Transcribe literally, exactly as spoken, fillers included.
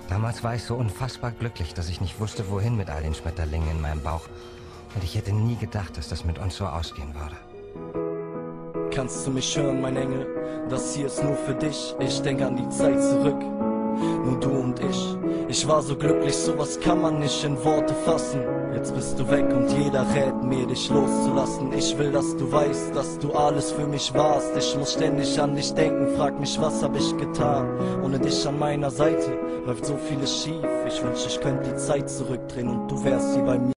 Damals war ich so unfassbar glücklich, dass ich nicht wusste, wohin mit all den Schmetterlingen in meinem Bauch. Und ich hätte nie gedacht, dass das mit uns so ausgehen würde. Kannst du mich hören, mein Engel? Das hier ist nur für dich. Ich denk an die Zeit zurück. Nur du und ich. Ich war so glücklich, sowas kann man nicht in Worte fassen. Jetzt bist du weg und jeder rät mir, dich loszulassen. Ich will, dass du weißt, dass du alles für mich warst. Ich muss ständig an dich denken, frag mich, was hab ich getan? Ohne dich an meiner Seite läuft so vieles schief. Ich wünsch, ich könnte die Zeit zurückdrehen und du wärst hier bei mir.